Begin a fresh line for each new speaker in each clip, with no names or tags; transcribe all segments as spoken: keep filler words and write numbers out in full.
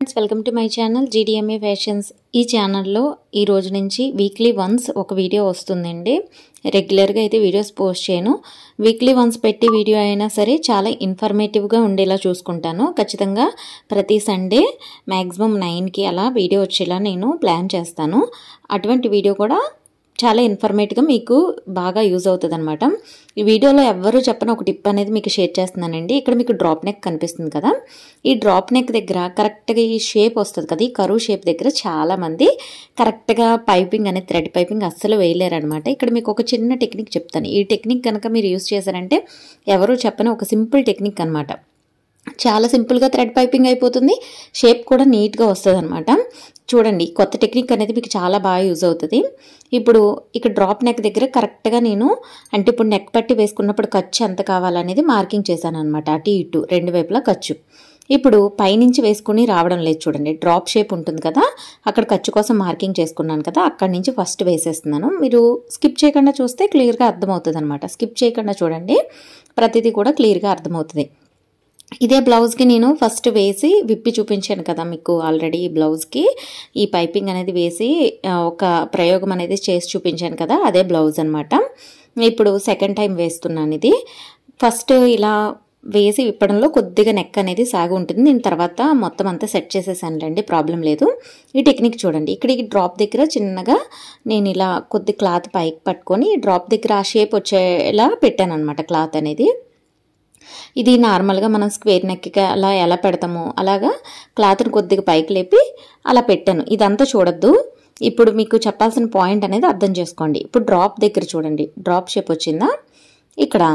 Friends, welcome to my channel GDMA fashions. ఈ ఛానల్లో ఈ రోజు నుంచి వీక్లీ వన్స్ ఒక వీడియో వస్తుందండి. రెగ్యులర్గా అయితే వీడియోస్ పోస్ట్ చేయను. వీక్లీ వన్స్ పెట్టి వీడియో అయినా సరే చాలా ఇన్ఫర్మేటివ్గా ఉండేలా చూసుకుంటాను. ఖచ్చితంగా ప్రతి సండే మ్యాక్సిమం నైన్కి అలా వీడియో వచ్చేలా నేను ప్లాన్ చేస్తాను. అటువంటి వీడియో కూడా చాలా ఇన్ఫర్మేటివ్గా మీకు బాగా యూజ్ అవుతుంది అనమాట. ఈ వీడియోలో ఎవరు చెప్పని ఒక టిప్ అనేది మీకు షేర్ చేస్తున్నానండి. ఇక్కడ మీకు డ్రాప్ నెక్ కనిపిస్తుంది కదా, ఈ డ్రాప్ నెక్ దగ్గర కరెక్ట్గా ఈ షేప్ వస్తుంది కదా, ఈ కరువు షేప్ దగ్గర చాలామంది కరెక్ట్గా పైపింగ్ అనేది థ్రెడ్ పైపింగ్ అస్సలు వేయలేరు అనమాట. ఇక్కడ మీకు ఒక చిన్న టెక్నిక్ చెప్తాను. ఈ టెక్నిక్ కనుక మీరు యూజ్ చేశారంటే ఎవరు చెప్పని ఒక సింపుల్ టెక్నిక్ అనమాట. చాలా సింపుల్గా థ్రెడ్ పైపింగ్ అయిపోతుంది, షేప్ కూడా నీట్గా వస్తుంది అనమాట. చూడండి, కొత్త టెక్నిక్ అనేది మీకు చాలా బాగా యూజ్ అవుతుంది. ఇప్పుడు ఇక్కడ డ్రాప్ నెక్ దగ్గర కరెక్ట్గా నేను అంటే ఇప్పుడు నెక్ పట్టి వేసుకున్నప్పుడు ఖర్చు ఎంత కావాలనేది మార్కింగ్ చేశాను అనమాట. అటు ఇటు రెండు వైపులా ఖర్చు. ఇప్పుడు పైనుంచి వేసుకుని రావడం లేదు, చూడండి డ్రాప్ షేప్ ఉంటుంది కదా, అక్కడ ఖర్చు కోసం మార్కింగ్ చేసుకున్నాను కదా, అక్కడి నుంచి ఫస్ట్ వేసేస్తున్నాను. మీరు స్కిప్ చేయకుండా చూస్తే క్లియర్గా అర్థమవుతుంది అనమాట. స్కిప్ చేయకుండా చూడండి, ప్రతిదీ కూడా క్లియర్గా అర్థమవుతుంది. ఇదే బ్లౌజ్కి నేను ఫస్ట్ వేసి విప్పి చూపించాను కదా మీకు ఆల్రెడీ. ఈ బ్లౌజ్కి ఈ పైపింగ్ అనేది వేసి ఒక ప్రయోగం అనేది చేసి చూపించాను కదా, అదే బ్లౌజ్ అనమాట. ఇప్పుడు సెకండ్ టైం వేస్తున్నాను. ఇది ఫస్ట్ ఇలా వేసి విప్పడంలో కొద్దిగా నెక్ అనేది సాగు ఉంటుంది. నేను తర్వాత మొత్తం అంతా సెట్ చేసేసానులేండి, ప్రాబ్లం లేదు. ఈ టెక్నిక్ చూడండి, ఇక్కడ ఈ డ్రాప్ దగ్గర చిన్నగా నేను ఇలా కొద్ది క్లాత్ పైకి పట్టుకొని డ్రాప్ దగ్గర ఆ షేప్ వచ్చేలా పెట్టాను అనమాట క్లాత్ అనేది. ఇది నార్మల్గా మనం స్క్వేర్ నెక్కి అలా ఎలా పెడతామో అలాగా క్లాత్ని కొద్దిగా పైకి లేపి అలా పెట్టాను. ఇదంతా చూడొద్దు. ఇప్పుడు మీకు చెప్పాల్సిన పాయింట్ అనేది అర్థం చేసుకోండి. ఇప్పుడు డ్రాప్ దగ్గర చూడండి, డ్రాప్ షేప్ వచ్చిందా, ఇక్కడ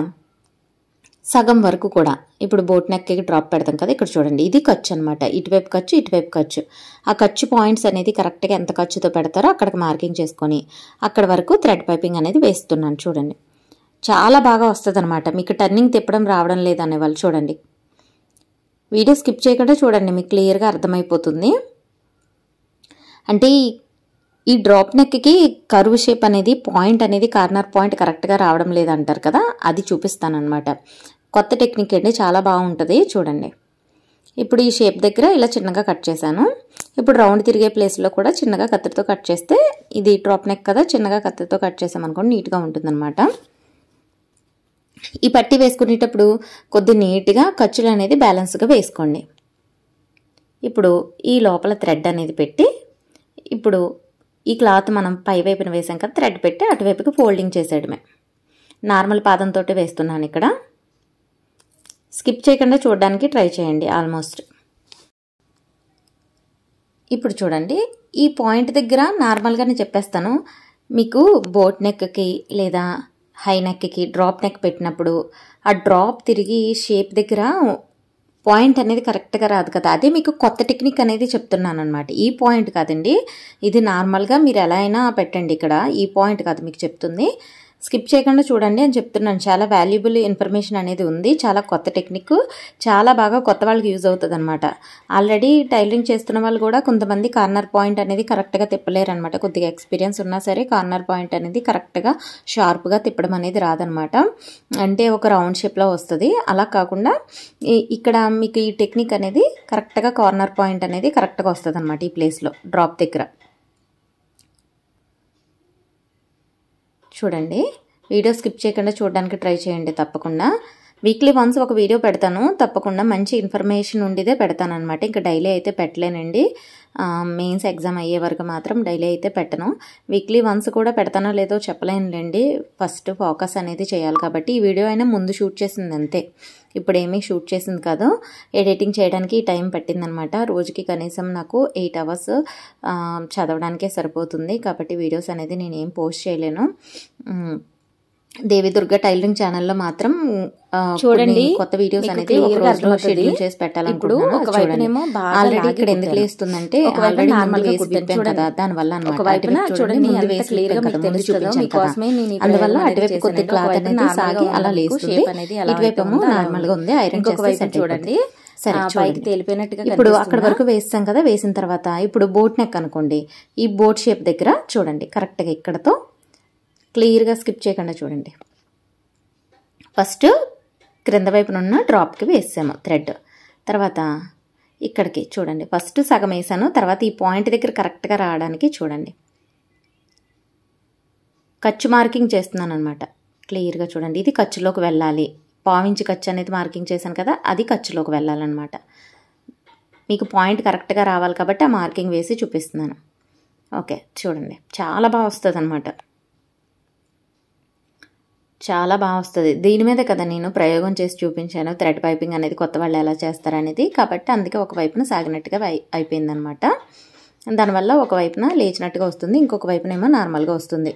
సగం వరకు కూడా ఇప్పుడు బోట్ నెక్కి డ్రాప్ పెడతాం కదా, ఇక్కడ చూడండి ఇది ఖర్చు అనమాట. ఇటువైపు ఖర్చు, ఇటువైపు ఖర్చు. ఆ ఖర్చు పాయింట్స్ అనేది కరెక్ట్గా ఎంత ఖర్చుతో పెడతారో అక్కడికి మార్కింగ్ చేసుకొని అక్కడ వరకు థ్రెడ్ పైపింగ్ అనేది వేస్తున్నాను. చూడండి చాలా బాగా వస్తుంది అనమాట. మీకు టర్నింగ్ తిప్పడం రావడం లేదనే వాళ్ళు చూడండి, వీడియో స్కిప్ చేయకుండా చూడండి, మీకు క్లియర్గా అర్థమైపోతుంది. అంటే ఈ డ్రాప్ నెక్కి కర్వ్ షేప్ అనేది పాయింట్ అనేది కార్నర్ పాయింట్ కరెక్ట్గా రావడం లేదంటారు కదా, అది చూపిస్తానమాట. కొత్త టెక్నిక్ అండి, చాలా బాగుంటుంది చూడండి. ఇప్పుడు ఈ షేప్ దగ్గర ఇలా చిన్నగా కట్ చేశాను. ఇప్పుడు రౌండ్ తిరిగే ప్లేస్లో కూడా చిన్నగా కత్తిరితో కట్ చేస్తే, ఇది డ్రాప్ నెక్ కదా, చిన్నగా కత్తిరితో కట్ చేసామనుకోండి నీట్గా ఉంటుంది అనమాట. ఈ పట్టి వేసుకునేటప్పుడు కొద్ది నీట్గా ఖర్చులు అనేది బ్యాలెన్స్గా వేసుకోండి. ఇప్పుడు ఈ లోపల థ్రెడ్ అనేది పెట్టి, ఇప్పుడు ఈ క్లాత్ మనం పై వైపున వేసాం కదా, థ్రెడ్ పెట్టి అటువైపుకి ఫోల్డింగ్ చేసేయడమే. నార్మల్ పాదంతో వేస్తున్నాను ఇక్కడ. స్కిప్ చేయకుండా చూడడానికి ట్రై చేయండి ఆల్మోస్ట్. ఇప్పుడు చూడండి, ఈ పాయింట్ దగ్గర నార్మల్గానే చెప్పేస్తాను మీకు. బోట్ నెక్కి లేదా హై నెక్కి డ్రాప్ నెక్ పెట్టినప్పుడు ఆ డ్రాప్ తిరిగి షేప్ దగ్గర పాయింట్ అనేది కరెక్ట్గా రాదు కదా, అదే మీకు కొత్త టెక్నిక్ అనేది చెప్తున్నాను అనమాట. ఈ పాయింట్ కాదండి, ఇది నార్మల్గా మీరు ఎలా అయినా పెట్టండి. ఇక్కడ ఈ పాయింట్ కాదు మీకు చెప్తుంది. స్కిప్ చేయకుండా చూడండి అని చెప్తున్నాను. చాలా వాల్యుబుల్ ఇన్ఫర్మేషన్ అనేది ఉంది, చాలా కొత్త టెక్నిక్, చాలా బాగా కొత్త వాళ్ళకి యూజ్ అవుతుంది అనమాట. ఆల్రెడీ టైలరింగ్ చేస్తున్న వాళ్ళు కూడా కొంతమంది కార్నర్ పాయింట్ అనేది కరెక్ట్గా తిప్పలేరు అనమాట. కొద్దిగా ఎక్స్పీరియన్స్ ఉన్నా సరే కార్నర్ పాయింట్ అనేది కరెక్ట్గా షార్ప్గా తిప్పడం అనేది రాదనమాట. అంటే ఒక రౌండ్ షేప్లో వస్తుంది. అలా కాకుండా ఇక్కడ మీకు ఈ టెక్నిక్ అనేది కరెక్ట్గా కార్నర్ పాయింట్ అనేది కరెక్ట్గా వస్తుంది అనమాట ఈ ప్లేస్లో డ్రాప్ దగ్గర. చూడండి, వీడియో స్కిప్ చేయకుండా చూడడానికి ట్రై చేయండి తప్పకుండా. వీక్లీ వన్స్ ఒక వీడియో పెడతాను తప్పకుండా, మంచి ఇన్ఫర్మేషన్ ఉండేదే పెడతాను అనమాట. ఇంకా డైలీ అయితే పెట్టలేనండి, మెయిన్స్ ఎగ్జామ్ అయ్యే వరకు మాత్రం డైలీ అయితే పెట్టను. వీక్లీ వన్స్ కూడా పెడతానో లేదో చెప్పలేనులేండి, ఫస్ట్ ఫోకస్ అనేది చేయాలి కాబట్టి. ఈ వీడియో అయినా ముందు షూట్ చేసింది అంతే, ఇప్పుడు ఏమీ షూట్ చేసింది కాదు. ఎడిటింగ్ చేయడానికి టైం పట్టిందనమాట. రోజుకి కనీసం నాకు ఎయిట్ అవర్స్ చదవడానికే సరిపోతుంది కాబట్టి వీడియోస్ అనేది నేను ఏం పోస్ట్ చేయలేను. దేవి దుర్గా టైలరింగ్ ఛానల్లో మాత్రం చూడండి కొత్త వీడియోస్ అనేది షెడ్యూల్ చేసి పెట్టాలనుకుంటున్నాను. ఒకవైపునేమో ఆల్రెడీ ఇక్కడ ఎందుకు లేస్తుందంటే ఆల్రెడీ నార్మల్గా వేసి కదా, దానివల్ల అందువల్ల అటువైపు కొద్ది క్లాత్ అనేది సాగి అలా లేస్తుంది, ఇటువైపు నార్మల్ గా ఉంది. ఐరన్ చేసి చూడండి, సరే పైకి తేలిపోయినట్టుగా. ఇప్పుడు అక్కడ వరకు వేస్తాం కదా, వేసిన తర్వాత ఇప్పుడు బోట్ నెక్ అనుకోండి, ఈ బోట్ షేప్ దగ్గర చూడండి కరెక్ట్గా ఇక్కడతో క్లియర్గా స్కిప్ చేయకుండా చూడండి. ఫస్ట్ క్రింద వైపున ఉన్న డ్రాప్కి వేసాము థ్రెడ్, తర్వాత ఇక్కడికి చూడండి ఫస్ట్ సగం వేసాను, తర్వాత ఈ పాయింట్ దగ్గర కరెక్ట్గా రావడానికి చూడండి ఖర్చు మార్కింగ్ చేస్తున్నాను అనమాట. క్లియర్గా చూడండి, ఇది ఖర్చులోకి వెళ్ళాలి. పావించి ఖర్చు అనేది మార్కింగ్ చేశాను కదా, అది ఖర్చులోకి వెళ్ళాలన్నమాట. మీకు పాయింట్ కరెక్ట్గా రావాలి కాబట్టి ఆ మార్కింగ్ వేసి చూపిస్తున్నాను. ఓకే చూడండి, చాలా బాగా వస్తుంది అనమాట, చాలా బాగా వస్తుంది. దీని మీద కదా నేను ప్రయోగం చేసి చూపించాను థ్రెడ్ పైపింగ్ అనేది కొత్త వాళ్ళు ఎలా చేస్తారనేది. కాబట్టి అందుకే ఒకవైపున సాగినట్టుగా అయిపోయిందనమాట. దానివల్ల ఒకవైపున లేచినట్టుగా వస్తుంది, ఇంకొక వైపున ఏమో నార్మల్గా వస్తుంది.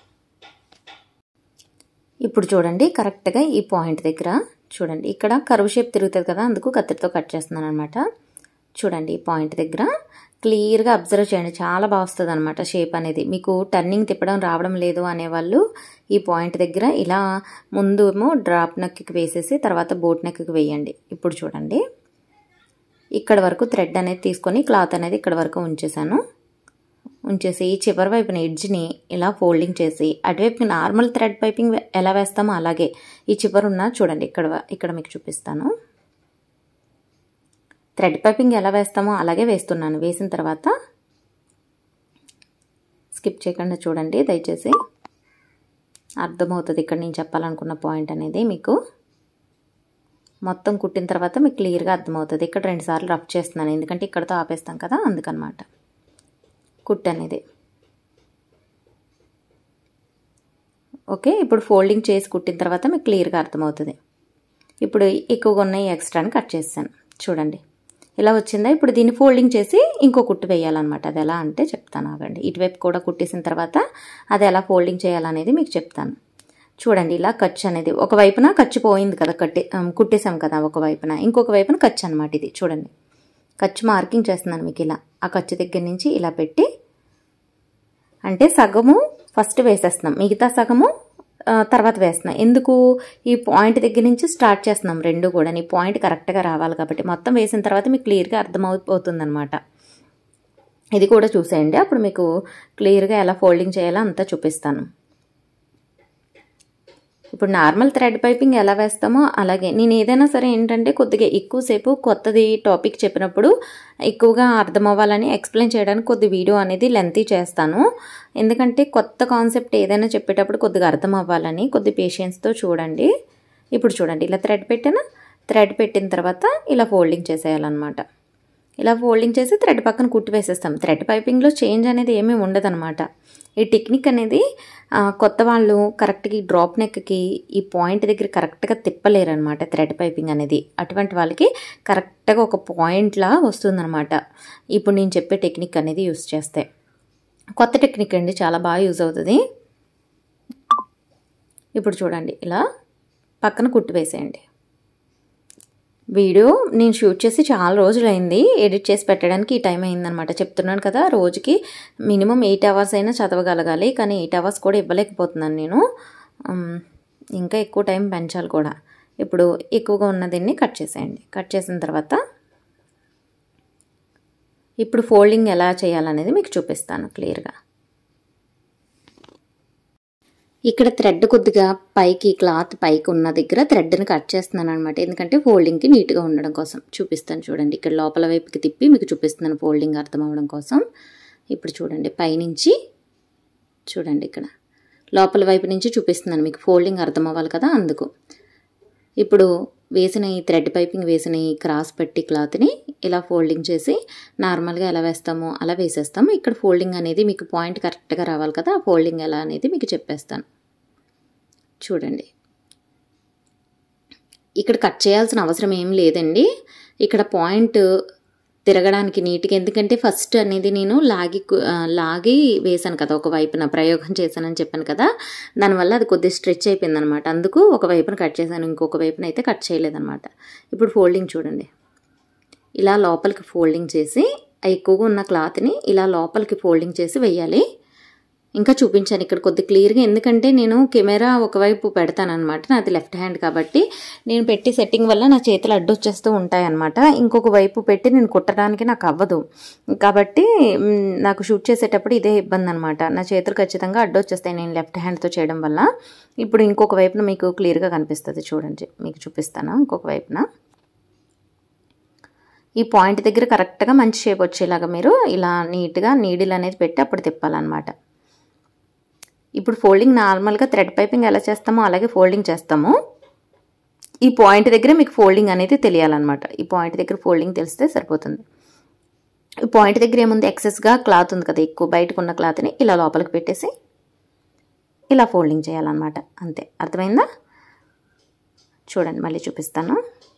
ఇప్పుడు చూడండి కరెక్ట్గా ఈ పాయింట్ దగ్గర చూడండి, ఇక్కడ కర్వ్ షేప్ తిరుగుతుంది కదా, అందుకు కత్తిరితో కట్ చేస్తున్నాను అనమాట. చూడండి ఈ పాయింట్ దగ్గర క్లియర్గా అబ్జర్వ్ చేయండి, చాలా బాగా వస్తుంది అనమాట షేప్ అనేది. మీకు టర్నింగ్ తిప్పడం రావడం లేదు అనేవాళ్ళు ఈ పాయింట్ దగ్గర ఇలా ముందు ఏమో డ్రాప్ నెక్కి వేసేసి తర్వాత బోట్ నెక్కి వేయండి. ఇప్పుడు చూడండి ఇక్కడ వరకు థ్రెడ్ అనేది తీసుకొని క్లాత్ అనేది ఇక్కడ వరకు ఉంచేసాను. ఉంచేసి చివరి వైపున ఎడ్జ్ని ఇలా ఫోల్డింగ్ చేసి అటువైపు నార్మల్ థ్రెడ్ పైపింగ్ ఎలా వేస్తామో అలాగే ఈ చివరి ఉన్న చూడండి ఇక్కడ ఇక్కడ మీకు చూపిస్తాను. థ్రెడ్ పైపింగ్ ఎలా వేస్తామో అలాగే వేస్తున్నాను. వేసిన తర్వాత స్కిప్ చేయకుండా చూడండి దయచేసి, అర్థమవుతుంది ఇక్కడ నేను చెప్పాలనుకున్న పాయింట్ అనేది మీకు. మొత్తం కుట్టిన తర్వాత మీకు క్లియర్గా అర్థమవుతుంది. ఇక్కడ రెండుసార్లు రఫ్ చేస్తున్నాను ఎందుకంటే ఇక్కడతో ఆపేస్తాం కదా, అందుకనమాట. కుట్ అనేది ఓకే. ఇప్పుడు ఫోల్డింగ్ చేసి కుట్టిన తర్వాత మీకు క్లియర్గా అర్థమవుతుంది. ఇప్పుడు ఎక్కువగా ఉన్నాయి ఎక్స్ట్రాని కట్ చేస్తాను చూడండి ఇలా వచ్చిందా. ఇప్పుడు దీన్ని ఫోల్డింగ్ చేసి ఇంకో కుట్టు వేయాలన్నమాట. అది ఎలా అంటే చెప్తాను ఆగండి. ఇటువైపు కూడా కుట్టేసిన తర్వాత అది ఎలా ఫోల్డింగ్ చేయాలనేది మీకు చెప్తాను. చూడండి ఇలా ఖర్చు అనేది ఒకవైపున ఖర్చు పోయింది కదా, కట్టి కుట్టేసాం కదా ఒకవైపున, ఇంకొక వైపున ఖర్చు అనమాట. ఇది చూడండి ఖర్చు మార్కింగ్ చేస్తున్నాను మీకు ఇలా. ఆ ఖర్చు దగ్గర నుంచి ఇలా పెట్టి అంటే సగము ఫస్ట్ వేసేస్తున్నాం, మిగతా సగము తర్వాత వేస్తున్నాం. ఎందుకు ఈ పాయింట్ దగ్గర నుంచి స్టార్ట్ చేస్తున్నాం రెండు కూడా. ఈ పాయింట్ కరెక్ట్గా రావాలి కాబట్టి మొత్తం వేసిన తర్వాత మీకు క్లియర్గా అర్థమైపోతుంది అనమాట. ఇది కూడా చూసేయండి, అప్పుడు మీకు క్లియర్గా ఎలా ఫోల్డింగ్ చేయాలో అంతా చూపిస్తాను. ఇప్పుడు నార్మల్ థ్రెడ్ పైపింగ్ ఎలా వేస్తామో అలాగే నేను ఏదైనా సరే ఏంటంటే కొద్దిగా ఎక్కువసేపు కొత్తది టాపిక్ చెప్పినప్పుడు ఎక్కువగా అర్థం అవ్వాలని ఎక్స్ప్లెయిన్ చేయడానికి కొద్ది వీడియో అనేది లెంతీ చేస్తాను. ఎందుకంటే కొత్త కాన్సెప్ట్ ఏదైనా చెప్పేటప్పుడు కొద్దిగా అర్థం అవ్వాలని కొద్ది పేషెన్స్తో చూడండి. ఇప్పుడు చూడండి ఇలా థ్రెడ్ పెట్టిన థ్రెడ్ పెట్టిన తర్వాత ఇలా ఫోల్డింగ్ చేసేయాలన్నమాట. ఇలా ఫోల్డింగ్ చేసి థ్రెడ్ పక్కన కుట్టి వేసేస్తాం. థ్రెడ్ పైపింగ్లో చేంజ్ అనేది ఏమీ ఉండదన్నమాట. ఈ టెక్నిక్ అనేది కొత్త వాళ్ళు కరెక్ట్గా ఈ డ్రాప్ నెక్కి ఈ పాయింట్ దగ్గర కరెక్ట్గా తిప్పలేరు అనమాట థ్రెడ్ పైపింగ్ అనేది. అటువంటి వాళ్ళకి కరెక్ట్గా ఒక పాయింట్లా వస్తుందన్నమాట ఇప్పుడు నేను చెప్పే టెక్నిక్ అనేది యూస్ చేస్తే. కొత్త టెక్నిక్ అండి, చాలా బాగా యూజ్ అవుతుంది. ఇప్పుడు చూడండి ఇలా పక్కన కుట్టి వేసేయండి. వీడియో నేను షూట్ చేసి చాలా రోజులు అయింది, ఎడిట్ చేసి పెట్టడానికి ఈ టైం అయిందనమాట. చెప్తున్నాను కదా రోజుకి మినిమం ఎయిట్ అవర్స్ అయినా చదవగలగాలి, కానీ ఎయిట్ అవర్స్ కూడా ఇవ్వలేకపోతున్నాను నేను. ఇంకా ఎక్కువ టైం పెంచాలి కూడా. ఇప్పుడు ఎక్కువగా ఉన్న దీన్ని కట్ చేసేయండి. కట్ చేసిన తర్వాత ఇప్పుడు ఫోల్డింగ్ ఎలా చేయాలనేది మీకు చూపిస్తాను క్లియర్గా. ఇక్కడ థ్రెడ్ కొద్దిగా పైకి క్లాత్ పైకి ఉన్న దగ్గర థ్రెడ్ని కట్ చేస్తున్నాను అనమాట. ఎందుకంటే ఫోల్డింగ్కి నీట్గా ఉండడం కోసం చూపిస్తాను. చూడండి ఇక్కడ లోపల వైపుకి తిప్పి మీకు చూపిస్తున్నాను ఫోల్డింగ్ అర్థం అవ్వడం కోసం. ఇప్పుడు చూడండి పైనుంచి చూడండి ఇక్కడ లోపల వైపు నుంచి చూపిస్తున్నాను మీకు ఫోల్డింగ్ అర్థం అవ్వాలి కదా, అందుకు. ఇప్పుడు వేసిన ఈ థ్రెడ్ పైపింగ్ వేసిన ఈ క్రాస్ పెట్టి క్లాత్ని ఇలా ఫోల్డింగ్ చేసి నార్మల్గా ఎలా వేస్తామో అలా వేసేస్తాము. ఇక్కడ ఫోల్డింగ్ అనేది మీకు పాయింట్ కరెక్ట్గా రావాలి కదా, ఆ ఫోల్డింగ్ ఎలా అనేది మీకు చెప్పేస్తాను. చూడండి ఇక్కడ కట్ చేయాల్సిన అవసరం ఏం లేదండి. ఇక్కడ పాయింట్ తిరగడానికి నీట్గా, ఎందుకంటే ఫస్ట్ అనేది నేను లాగి లాగి వేసాను కదా ఒకవైపున, ప్రయోగం చేశానని చెప్పాను కదా, దానివల్ల అది కొద్దిగా స్ట్రెచ్ అయిపోయింది అనమాట. అందుకు ఒకవైపున కట్ చేశాను, ఇంకొక వైపున అయితే కట్ చేయలేదన్నమాట. ఇప్పుడు ఫోల్డింగ్ చూడండి ఇలా లోపలికి ఫోల్డింగ్ చేసి ఎక్కువగా ఉన్న క్లాత్ని ఇలా లోపలికి ఫోల్డింగ్ చేసి వేయాలి. ఇంకా చూపించాను ఇక్కడ కొద్ది క్లియర్గా, ఎందుకంటే నేను కెమెరా ఒకవైపు పెడతానమాట, నాది లెఫ్ట్ హ్యాండ్ కాబట్టి నేను పెట్టి సెట్టింగ్ వల్ల నా చేతులు అడ్డొచ్చేస్తూ ఉంటాయన్నమాట. ఇంకొక వైపు పెట్టి నేను కుట్టడానికి నాకు అవ్వదు కాబట్టి నాకు షూట్ చేసేటప్పుడు ఇదే ఇబ్బంది అనమాట. నా చేతులు ఖచ్చితంగా అడ్డొచ్చేస్తాయి నేను లెఫ్ట్ హ్యాండ్తో చేయడం వల్ల. ఇప్పుడు ఇంకొక వైపున మీకు క్లియర్గా కనిపిస్తుంది చూడండి, మీకు చూపిస్తాను. ఇంకొక వైపున ఈ పాయింట్ దగ్గర కరెక్ట్గా మంచి షేప్ వచ్చేలాగా మీరు ఇలా నీట్గా నీడిల్ అనేది పెట్టి అప్పుడు తిప్పాలన్నమాట. ఇప్పుడు ఫోల్డింగ్ నార్మల్గా థ్రెడ్ పైపింగ్ ఎలా చేస్తామో అలాగే ఫోల్డింగ్ చేస్తాము. ఈ పాయింట్ దగ్గర మీకు ఫోల్డింగ్ అనేది తెలియాలన్నమాట. ఈ పాయింట్ దగ్గర ఫోల్డింగ్ తెలిస్తే సరిపోతుంది. ఈ పాయింట్ దగ్గర ఏముంది, ఎక్సెస్గా క్లాత్ ఉంది కదా, ఎక్కువ బయటకు ఉన్న క్లాత్ని ఇలా లోపలికి పెట్టేసి ఇలా ఫోల్డింగ్ చేయాలన్నమాట. అంతే, అర్థమైందా? చూడండి, మళ్ళీ చూపిస్తాను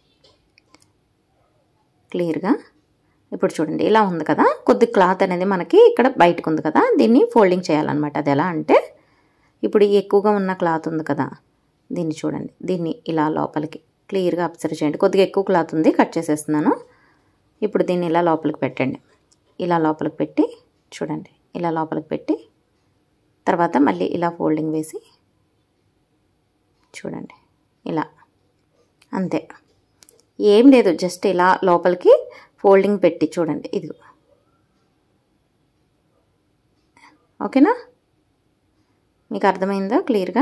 క్లియర్గా. ఇప్పుడు చూడండి, ఇలా ఉంది కదా, కొద్ది క్లాత్ అనేది మనకి ఇక్కడ బయటకు ఉంది కదా, దీన్ని ఫోల్డింగ్ చేయాలన్నమాట. అది ఎలా అంటే, ఇప్పుడు ఎక్కువగా ఉన్న క్లాత్ ఉంది కదా, దీన్ని చూడండి, దీన్ని ఇలా లోపలికి క్లియర్గా అబ్జర్వ్ చేయండి. కొద్దిగా ఎక్కువ క్లాత్ ఉంది, కట్ చేసేస్తున్నాను. ఇప్పుడు దీన్ని ఇలా లోపలికి పెట్టండి. ఇలా లోపలికి పెట్టి చూడండి, ఇలా లోపలికి పెట్టి తర్వాత మళ్ళీ ఇలా ఫోల్డింగ్ వేసి చూడండి, ఇలా. అంతే, ఏం లేదు, జస్ట్ ఇలా లోపలికి ఫోల్డింగ్ పెట్టి చూడండి. ఇది ఓకేనా? మీకు అర్థమైందా క్లియర్గా?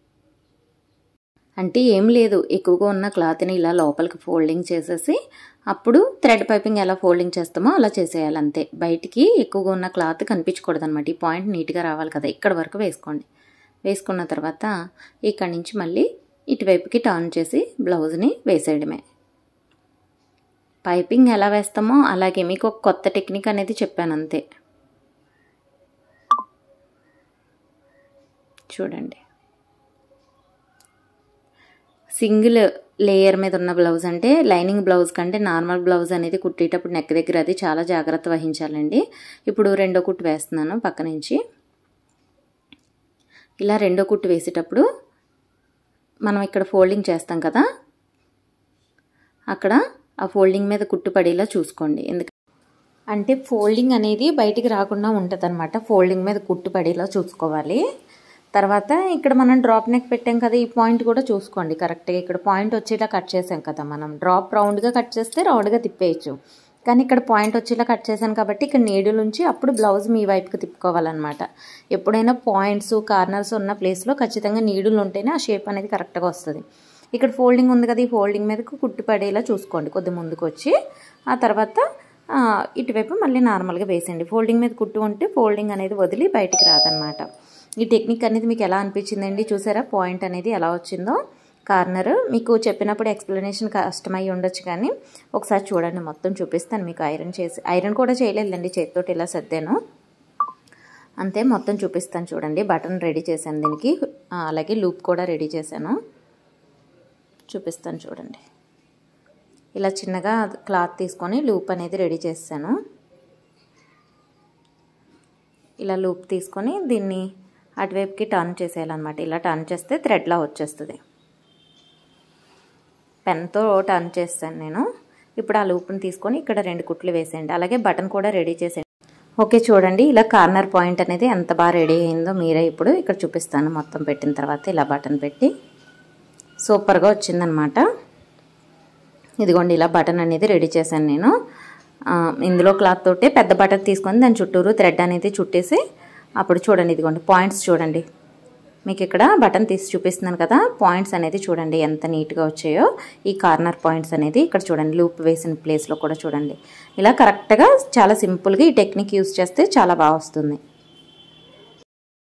అంటే ఏం లేదు, ఎక్కువగా ఉన్న క్లాత్ని ఇలా లోపలికి ఫోల్డింగ్ చేసేసి అప్పుడు థ్రెడ్ పైపింగ్ ఎలా ఫోల్డింగ్ చేస్తామో అలా చేసేయాలి. అంతే, బయటికి ఎక్కువగా ఉన్న క్లాత్ కనిపించకూడదు అనమాట. ఈ పాయింట్ నీట్గా రావాలి కదా, ఇక్కడ వరకు వేసుకోండి. వేసుకున్న తర్వాత ఇక్కడి నుంచి మళ్ళీ ఇటువైపుకి టర్న్ చేసి బ్లౌజ్ని వేసేయడమే. పైపింగ్ ఎలా వేస్తామో అలాగే మీకు ఒక కొత్త టెక్నిక్ అనేది చెప్పాను, అంతే. చూడండి, సింగిల్ లేయర్ మీద ఉన్న బ్లౌజ్ అంటే లైనింగ్ బ్లౌజ్ కంటే నార్మల్ బ్లౌజ్ అనేది కుట్టేటప్పుడు నెక్ దగ్గర అది చాలా జాగ్రత్త వహించాలండి. ఇప్పుడు రెండో కుట్టు వేస్తున్నాను పక్క నుంచి. ఇలా రెండో కుట్టు వేసేటప్పుడు మనం ఇక్కడ ఫోల్డింగ్ చేస్తాం కదా, అక్కడ ఆ ఫోల్డింగ్ మీద కుట్టు పడేలా చూసుకోండి. ఎందుకంటే అంటే ఫోల్డింగ్ అనేది బయటికి రాకుండా ఉంటుంది అనమాట. ఫోల్డింగ్ మీద కుట్టు పడేలా చూసుకోవాలి. తర్వాత ఇక్కడ మనం డ్రాప్ నెక్ పెట్టాం కదా, ఈ పాయింట్ కూడా చూసుకోండి కరెక్ట్గా. ఇక్కడ పాయింట్ వచ్చేలా కట్ చేసాం కదా మనం. డ్రాప్ రౌండ్గా కట్ చేస్తే రౌండ్గా తిప్పేయచ్చు, కానీ ఇక్కడ పాయింట్ వచ్చేలా కట్ చేశాను కాబట్టి ఇక్కడ నీడిల్ ఉంచి అప్పుడు బ్లౌజ్ మీ వైపుకి తిప్పుకోవాలన్నమాట. ఎప్పుడైనా పాయింట్స్ కార్నర్స్ ఉన్న ప్లేస్లో ఖచ్చితంగా నీడిల్ ఉంటేనే ఆ షేప్ అనేది కరెక్ట్గా వస్తుంది. ఇక్కడ ఫోల్డింగ్ ఉంది కదా, ఈ ఫోల్డింగ్ మీదకు కుట్టు పడేలా చూసుకోండి. కొద్ది ముందుకు వచ్చి ఆ తర్వాత ఇటువైపు మళ్ళీ నార్మల్గా వేసేయండి. ఫోల్డింగ్ మీద కుట్టు ఉంటే ఫోల్డింగ్ అనేది వదిలి బయటికి రాదనమాట. ఈ టెక్నిక్ అనేది మీకు ఎలా అనిపించిందండి? చూసారా పాయింట్ అనేది ఎలా వచ్చిందో? కార్నర్ మీకు చెప్పినప్పుడు ఎక్స్ప్లెనేషన్ కష్టమై ఉండొచ్చు, కానీ ఒకసారి చూడండి, మొత్తం చూపిస్తాను మీకు. ఐరన్ చేసి ఐరన్ కూడా చేయలేదండి, చేతితోటి ఇలా సర్దాను అంతే. మొత్తం చూపిస్తాను చూడండి. బటన్ రెడీ చేశాను దీనికి, అలాగే లూప్ కూడా రెడీ చేశాను, చూపిస్తాను చూడండి. ఇలా చిన్నగా క్లాత్ తీసుకొని లూప్ అనేది రెడీ చేశాను. ఇలా లూప్ తీసుకొని దీన్ని అటువైపుకి టర్న్ చేసేయాలన్నమాట. ఇలా టర్న్ చేస్తే థ్రెడ్లా వచ్చేస్తుంది. పెన్తో టర్న్ చేస్తాను నేను. ఇప్పుడు ఆ లూప్ని తీసుకొని ఇక్కడ రెండు కుట్లు వేసేయండి. అలాగే బటన్ కూడా రెడీ చేసేయండి. ఓకే, చూడండి ఇలా కార్నర్ పాయింట్ అనేది ఎంత బాగా రెడీ అయిందో మీరే ఇప్పుడు ఇక్కడ చూపిస్తాను. మొత్తం పెట్టిన తర్వాత ఇలా బటన్ పెట్టి సూపర్గా వచ్చిందనమాట. ఇదిగోండి, ఇలా బటన్ అనేది రెడీ చేశాను నేను. ఇందులో క్లాత్ తోటే పెద్ద బటన్ తీసుకొని దాని చుట్టూరు థ్రెడ్ అనేది చుట్టేసి అప్పుడు చూడండి, ఇదిగోండి పాయింట్స్ చూడండి. మీకు ఇక్కడ బటన్ తీసి చూపిస్తున్నాను కదా, పాయింట్స్ అనేది చూడండి ఎంత నీట్గా వచ్చాయో. ఈ కార్నర్ పాయింట్స్ అనేది ఇక్కడ చూడండి, లూప్ వేసిన ప్లేస్లో కూడా చూడండి. ఇలా కరెక్ట్గా చాలా సింపుల్గా ఈ టెక్నిక్ యూస్ చేస్తే చాలా బాగా వస్తుంది.